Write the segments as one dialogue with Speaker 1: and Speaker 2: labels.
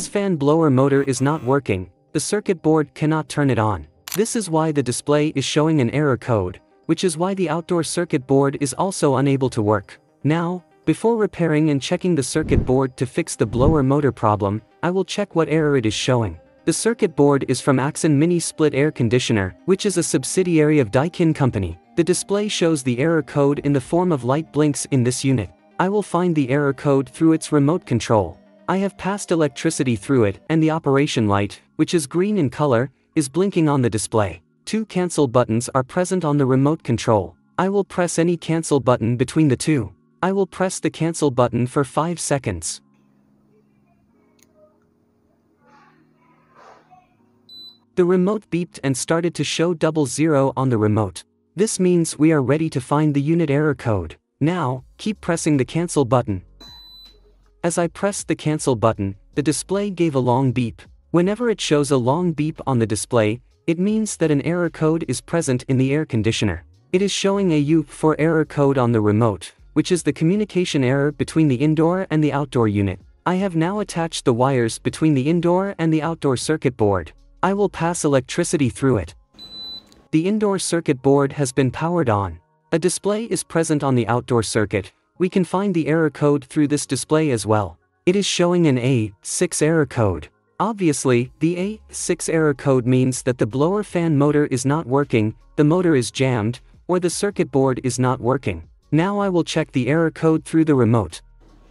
Speaker 1: this fan blower motor is not working, the circuit board cannot turn it on. This is why the display is showing an error code, which is why the outdoor circuit board is also unable to work. Now, before repairing and checking the circuit board to fix the blower motor problem, I will check what error it is showing. The circuit board is from Acson Mini Split Air Conditioner, which is a subsidiary of Daikin company. The display shows the error code in the form of light blinks in this unit. I will find the error code through its remote control. I have passed electricity through it, and the operation light, which is green in color, is blinking on the display. 2 cancel buttons are present on the remote control. I will press any cancel button between the two. I will press the cancel button for 5 seconds. The remote beeped and started to show 00 on the remote. This means we are ready to find the unit error code. Now, keep pressing the cancel button. As I pressed the cancel button, the display gave a long beep. Whenever it shows a long beep on the display, it means that an error code is present in the air conditioner. It is showing a U4 error code on the remote, which is the communication error between the indoor and the outdoor unit. I have now attached the wires between the indoor and the outdoor circuit board. I will pass electricity through it. The indoor circuit board has been powered on. A display is present on the outdoor circuit. We can find the error code through this display as well. It is showing an A6 error code. Obviously, the A6 error code means that the blower fan motor is not working, the motor is jammed, or the circuit board is not working. Now I will check the error code through the remote.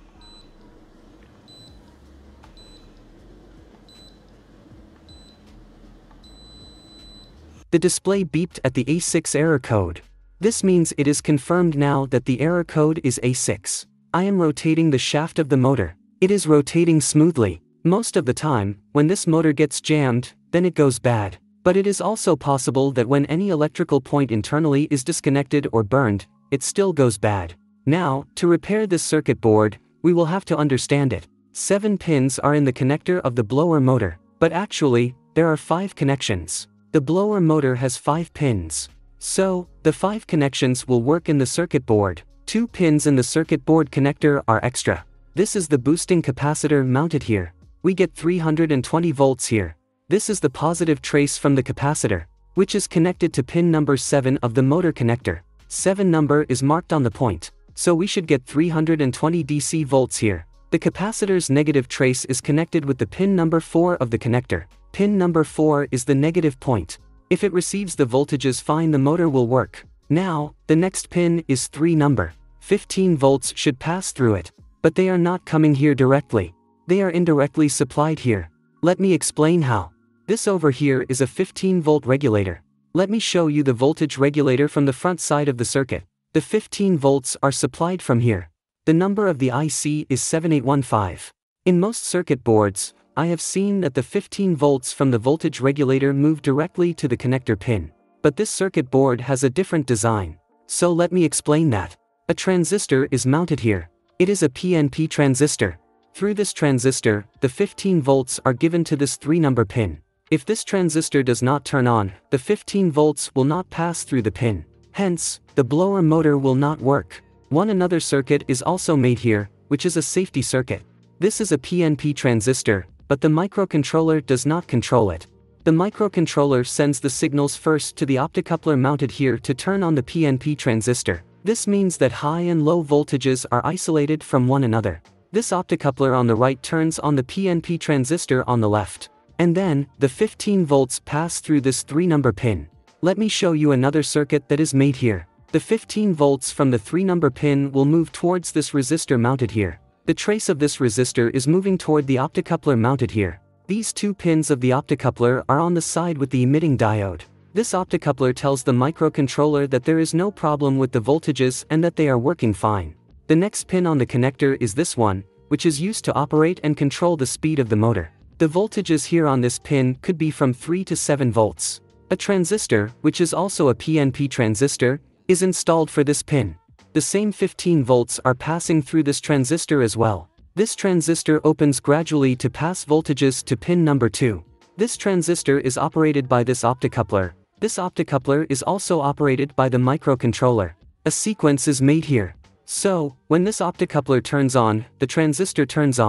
Speaker 1: The display beeped at the A6 error code. This means it is confirmed now that the error code is A6. I am rotating the shaft of the motor. It is rotating smoothly. Most of the time, when this motor gets jammed, then it goes bad. But it is also possible that when any electrical point internally is disconnected or burned, it still goes bad. Now, to repair this circuit board, we will have to understand it. 7 pins are in the connector of the blower motor, but actually, there are 5 connections. The blower motor has 5 pins. So, the 5 connections will work in the circuit board. 2 pins in the circuit board connector are extra. This is the boosting capacitor mounted here. We get 320 volts here. This is the positive trace from the capacitor, which is connected to pin number 7 of the motor connector. 7 number is marked on the point, so we should get 320 DC volts here. The capacitor's negative trace is connected with the pin number 4 of the connector. Pin number 4 is the negative point. If it receives the voltages fine, the motor will work. Now, the next pin is 3 number. 15 volts should pass through it, but they are not coming here directly. They are indirectly supplied here. Let me explain how. This over here is a 15 volt regulator. Let me show you the voltage regulator from the front side of the circuit. The 15 volts are supplied from here. The number of the IC is 7815. In most circuit boards, I have seen that the 15 volts from the voltage regulator move directly to the connector pin. But this circuit board has a different design. So let me explain that. A transistor is mounted here. It is a PNP transistor. Through this transistor, the 15 volts are given to this 3 number pin. If this transistor does not turn on, the 15 volts will not pass through the pin. Hence, the blower motor will not work. Another circuit is also made here, which is a safety circuit. This is a PNP transistor, but the microcontroller does not control it. The microcontroller sends the signals first to the optocoupler mounted here to turn on the PNP transistor. This means that high and low voltages are isolated from one another. This optocoupler on the right turns on the PNP transistor on the left. And then, the 15 volts pass through this 3 number pin. Let me show you another circuit that is made here. The 15 volts from the 3 number pin will move towards this resistor mounted here. The trace of this resistor is moving toward the optocoupler mounted here. These 2 pins of the optocoupler are on the side with the emitting diode. This optocoupler tells the microcontroller that there is no problem with the voltages and that they are working fine. The next pin on the connector is this one, which is used to operate and control the speed of the motor. The voltages here on this pin could be from 3 to 7 volts. A transistor, which is also a PNP transistor, is installed for this pin. The same 15 volts are passing through this transistor as well. This transistor opens gradually to pass voltages to pin number 2. This transistor is operated by this optocoupler. This optocoupler is also operated by the microcontroller. A sequence is made here. So, when this optocoupler turns on, the transistor turns on.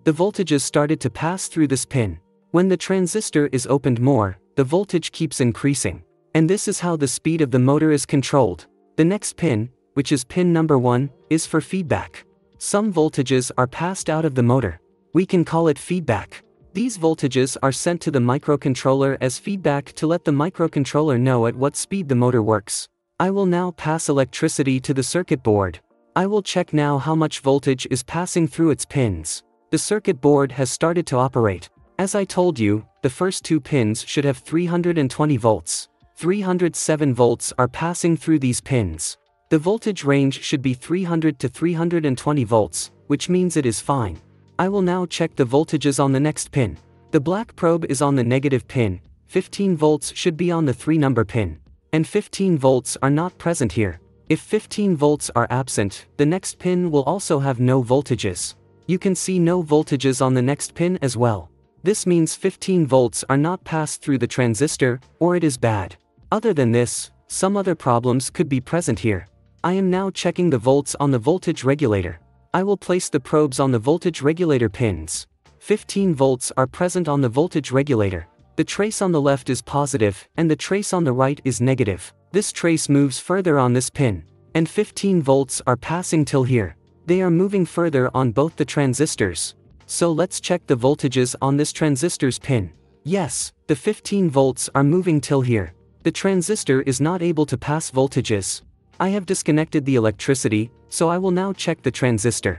Speaker 1: The voltages started to pass through this pin. When the transistor is opened more, the voltage keeps increasing. And this is how the speed of the motor is controlled. The next pin, which is pin number 1, is for feedback. Some voltages are passed out of the motor. We can call it feedback. These voltages are sent to the microcontroller as feedback to let the microcontroller know at what speed the motor works. I will now pass electricity to the circuit board. I will check now how much voltage is passing through its pins. The circuit board has started to operate. As I told you, the first 2 pins should have 320 volts. 307 volts are passing through these pins. The voltage range should be 300 to 320 volts, which means it is fine. I will now check the voltages on the next pin. The black probe is on the negative pin, 15 volts should be on the 3-number pin. And 15 volts are not present here. If 15 volts are absent, the next pin will also have no voltages. You can see no voltages on the next pin as well. This means 15 volts are not passed through the transistor, or it is bad. Other than this, some other problems could be present here. I am now checking the volts on the voltage regulator. I will place the probes on the voltage regulator pins. 15 volts are present on the voltage regulator. The trace on the left is positive, and the trace on the right is negative. This trace moves further on this pin. And 15 volts are passing till here. They are moving further on both the transistors. So let's check the voltages on this transistor's pin. Yes, the 15 volts are moving till here. The transistor is not able to pass voltages. I have disconnected the electricity, so I will now check the transistor.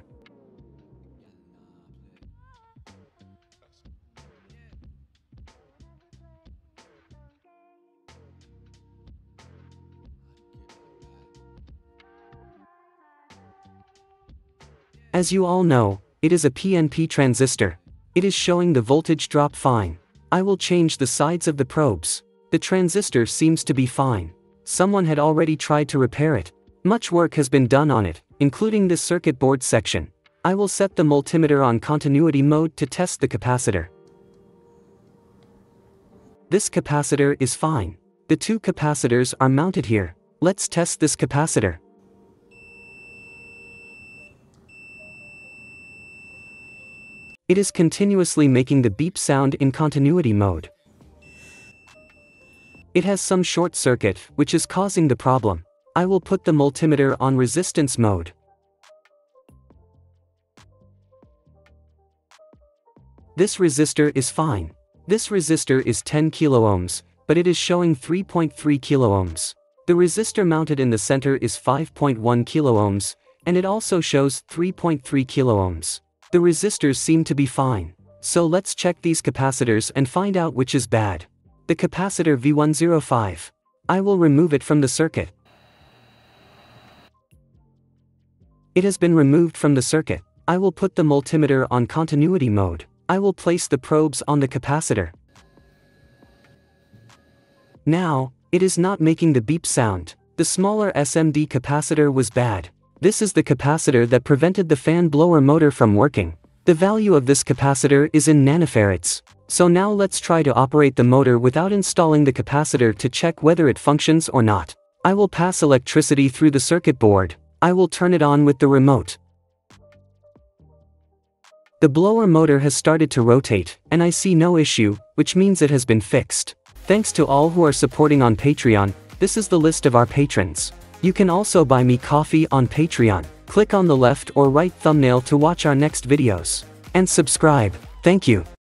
Speaker 1: As you all know, it is a PNP transistor. It is showing the voltage drop fine. I will change the sides of the probes. The transistor seems to be fine. Someone had already tried to repair it. Much work has been done on it, including this circuit board section. I will set the multimeter on continuity mode to test the capacitor. This capacitor is fine. The 2 capacitors are mounted here. Let's test this capacitor. It is continuously making the beep sound in continuity mode. It has some short circuit, which is causing the problem. I will put the multimeter on resistance mode. This resistor is fine. This resistor is 10 kiloohms, but it is showing 3.3 kiloohms. The resistor mounted in the center is 5.1 kiloohms, and it also shows 3.3 kiloohms. The resistors seem to be fine. So let's check these capacitors and find out which is bad. The capacitor V105. I will remove it from the circuit. It has been removed from the circuit. I will put the multimeter on continuity mode. I will place the probes on the capacitor. Now, it is not making the beep sound. The smaller SMD capacitor was bad. This is the capacitor that prevented the fan blower motor from working. The value of this capacitor is in nanofarads. So now let's try to operate the motor without installing the capacitor to check whether it functions or not. I will pass electricity through the circuit board. I will turn it on with the remote. The blower motor has started to rotate, and I see no issue, which means it has been fixed. Thanks to all who are supporting on Patreon. This is the list of our patrons. You can also buy me coffee on Patreon. Click on the left or right thumbnail to watch our next videos. And subscribe. Thank you.